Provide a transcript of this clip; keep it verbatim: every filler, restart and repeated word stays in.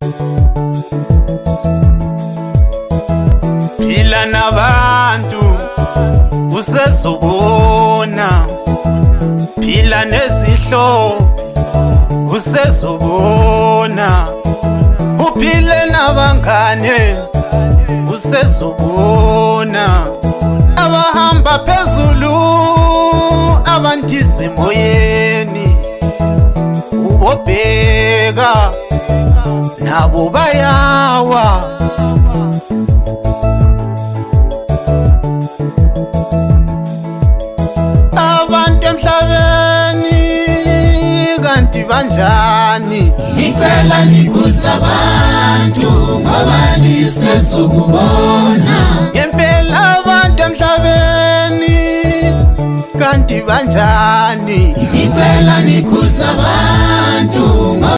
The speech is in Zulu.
Phila nabantu usezobona, phila nezihlo usezobona, uphile nabangane usezobona, abahamba phezulu abantize moyeni ubobheka nabo bayawa. Abantu emhlabeni kanti banjani? Ngicela nikuze abantu ngoba nisezokubona. Ngempela abantu emhlabeni kanti banjani? Ngicela nikuze abantu ngoba